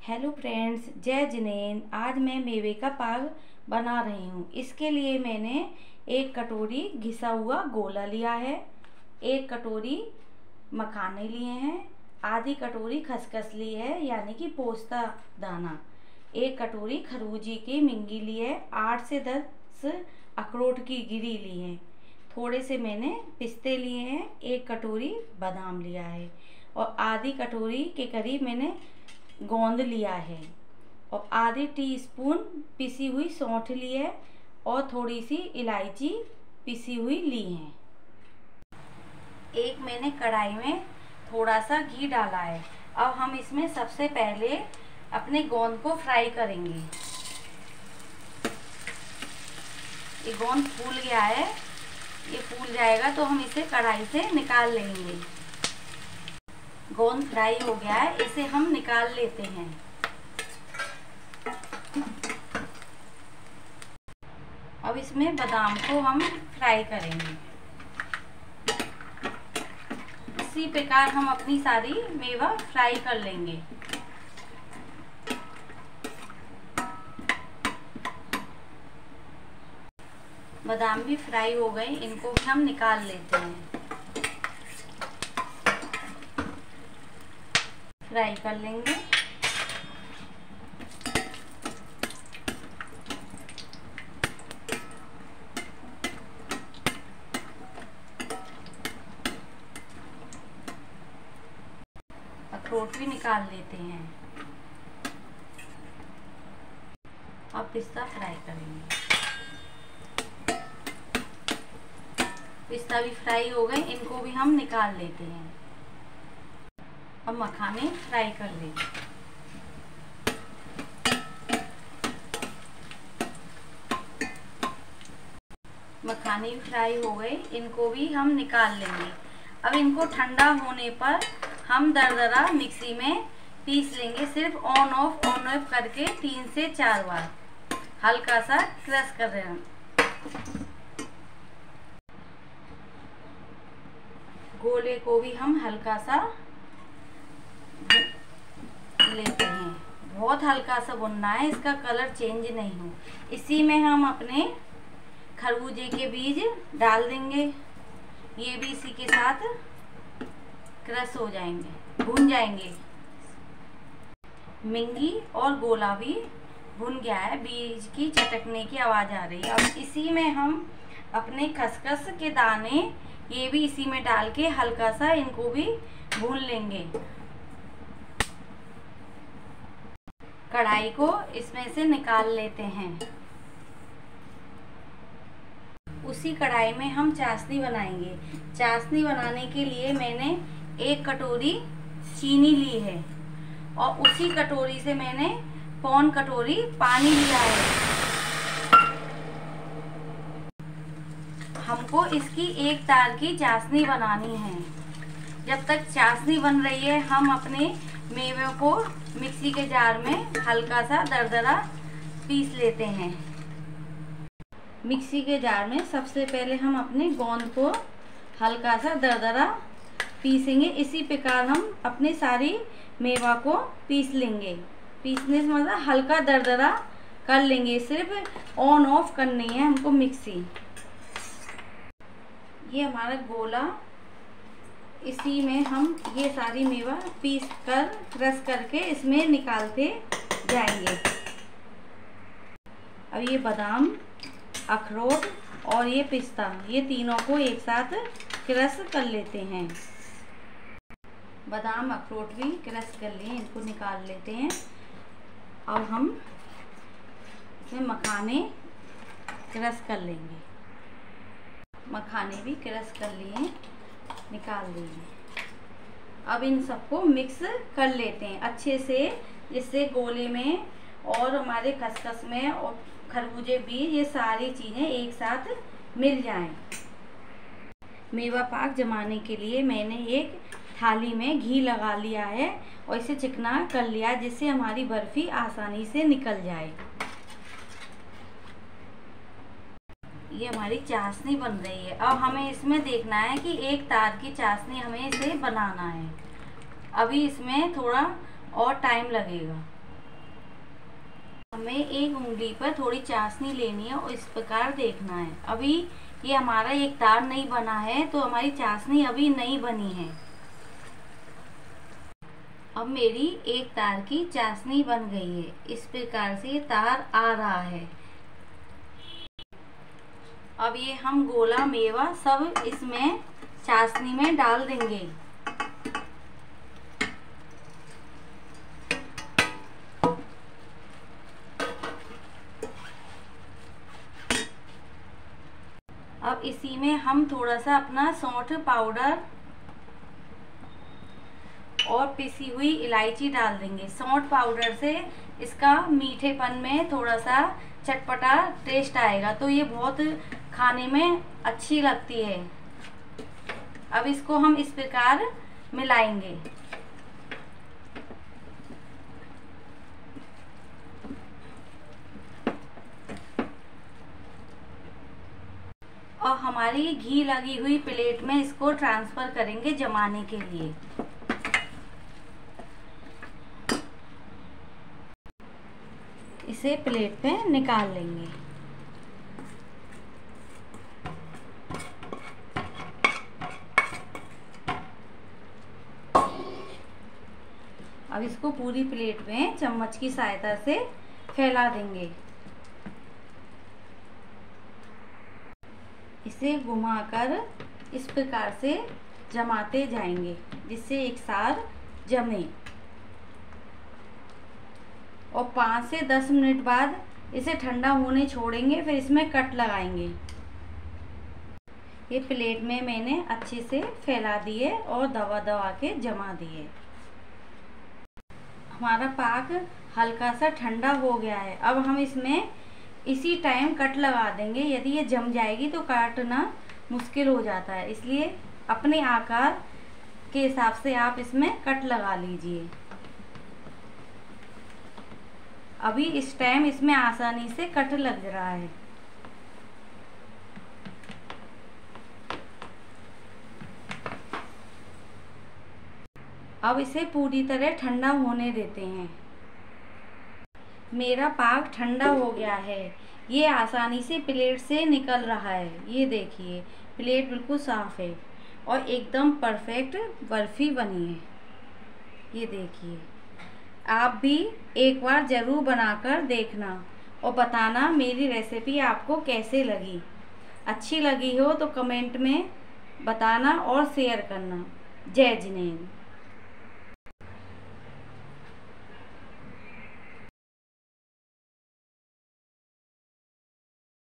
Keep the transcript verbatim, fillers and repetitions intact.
Hello friends, जय जिनेन। आज मैं मेवे का पाग बना रही हूँ। इसके लिए मैंने एक कटोरी घिसा हुआ गोला लिया है, एक कटोरी मखाने लिए हैं, आधी कटोरी खसखस ली है यानी कि पोस्ता दाना, एक कटोरी खरबूजे की मिंगी ली है, आठ से दस अखरोट की गिरी ली है, थोड़े से मैंने पिस्ते लिए हैं, एक कटोरी बादाम लिया है और आधी कटोरी के करीब मैंने गोंद लिया है और आधी टीस्पून पिसी हुई सौंठ ली है और थोड़ी सी इलायची पिसी हुई ली है। एक मैंने कढ़ाई में थोड़ा सा घी डाला है। अब हम इसमें सबसे पहले अपने गोंद को फ्राई करेंगे। ये गोंद फूल गया है, ये फूल जाएगा तो हम इसे कढ़ाई से निकाल लेंगे। गोंद फ्राई हो गया है, इसे हम निकाल लेते हैं। अब इसमें बादाम को हम फ्राई करेंगे। इसी प्रकार हम अपनी सारी मेवा फ्राई कर लेंगे। बादाम भी फ्राई हो गए, इनको भी हम निकाल लेते हैं। फ्राई कर लेंगे। अखरोट भी निकाल लेते हैं। अब पिस्ता फ्राई करेंगे। पिस्ता भी फ्राई हो गए, इनको भी हम निकाल लेते हैं। अब मखाने फ्राई कर लेंगे। मखाने भी फ्राई हो गए, इनको भी हम निकाल लेंगे। अब इनको ठंडा होने पर हम दरदरा मिक्सी में पीस लेंगे। सिर्फ ऑन ऑफ ऑन ऑफ करके तीन से चार बार हल्का सा क्रश कर रहे हैं। गोले को भी हम हल्का सा लेते हैं। बहुत हल्का सा भुनना है, इसका कलर चेंज नहीं हो। इसी में हम अपने खरबूजे के बीज डाल देंगे। ये भी इसी के साथ क्रश हो जाएंगे, भुन जाएंगे। मिंगी और गोला भी भुन गया है, बीज की चटकने की आवाज आ रही है। अब इसी में हम अपने खसखस के दाने ये भी इसी में डाल के हल्का सा इनको भी भून लेंगे। कढ़ाई को इसमें से निकाल लेते हैं। उसी कढ़ाई में हम चाशनी बनाएंगे। चाशनी बनाने के लिए मैंने एक कटोरी चीनी ली है और उसी कटोरी से मैंने पौन कटोरी पानी लिया है। हमको इसकी एक तार की चाशनी बनानी है। जब तक चाशनी बन रही है हम अपने मेवे को मिक्सी के जार में हल्का सा दरदरा पीस लेते हैं। मिक्सी के जार में सबसे पहले हम अपने गोंद को हल्का सा दरदरा पीसेंगे। इसी प्रकार हम अपनी सारी मेवा को पीस लेंगे। पीसने से मतलब हल्का दरदरा कर लेंगे, सिर्फ ऑन ऑफ करनी है हमको मिक्सी। ये हमारा गोला, इसी में हम ये सारी मेवा पीस कर क्रश करके इसमें निकालते जाएंगे। अब ये बादाम, अखरोट और ये पिस्ता, ये तीनों को एक साथ क्रश कर लेते हैं। बादाम अखरोट भी क्रश कर लिए, इनको निकाल लेते हैं। अब हम इसमें मखाने क्रश कर लेंगे। मखाने भी क्रश कर लिए, निकाल लिए। अब इन सबको मिक्स कर लेते हैं अच्छे से, जिससे गोले में और हमारे खसखस में और खरबूजे बीज ये सारी चीज़ें एक साथ मिल जाएं। मेवा पाक जमाने के लिए मैंने एक थाली में घी लगा लिया है और इसे चिकना कर लिया है, जिससे हमारी बर्फी आसानी से निकल जाए। ये हमारी चाशनी बन रही है। अब हमें इसमें देखना है कि एक तार की चाशनी हमें इसे बनाना है। अभी इसमें थोड़ा और टाइम लगेगा। हमें एक उंगली पर थोड़ी चाशनी लेनी है और इस प्रकार देखना है। अभी ये हमारा एक तार नहीं बना है, तो हमारी चाशनी अभी नहीं बनी है। अब मेरी एक तार की चाशनी बन गई है। इस प्रकार से ये तार आ रहा है। अब ये हम गोला मेवा सब इसमें चाशनी में डाल देंगे। अब इसी में हम थोड़ा सा अपना सौंठ पाउडर और पिसी हुई इलायची डाल देंगे। सौंठ पाउडर से इसका मीठेपन में थोड़ा सा चटपटा टेस्ट आएगा, तो ये बहुत खाने में अच्छी लगती है। अब इसको हम इस प्रकार मिलाएंगे। और हमारी घी लगी हुई प्लेट में इसको ट्रांसफर करेंगे जमाने के लिए। इसे प्लेट पे निकाल लेंगे। अब इसको पूरी प्लेट में चम्मच की सहायता से फैला देंगे। इसे घुमाकर इस प्रकार से जमाते जाएंगे जिससे एक साथ जमे। और पाँच से दस मिनट बाद इसे ठंडा होने छोड़ेंगे, फिर इसमें कट लगाएंगे। ये प्लेट में मैंने अच्छे से फैला दिए और दबा दबा के जमा दिए। हमारा पाक हल्का सा ठंडा हो गया है। अब हम इसमें इसी टाइम कट लगा देंगे। यदि ये जम जाएगी तो काटना मुश्किल हो जाता है, इसलिए अपने आकार के हिसाब से आप इसमें कट लगा लीजिए। अभी इस टाइम इसमें आसानी से कट लग रहा है। अब इसे पूरी तरह ठंडा होने देते हैं। मेरा पाक ठंडा हो गया है। ये आसानी से प्लेट से निकल रहा है। ये देखिए, प्लेट बिल्कुल साफ है और एकदम परफेक्ट बर्फी बनी है। ये देखिए, आप भी एक बार ज़रूर बनाकर देखना और बताना मेरी रेसिपी आपको कैसे लगी। अच्छी लगी हो तो कमेंट में बताना और शेयर करना। जय जिनेंद्र।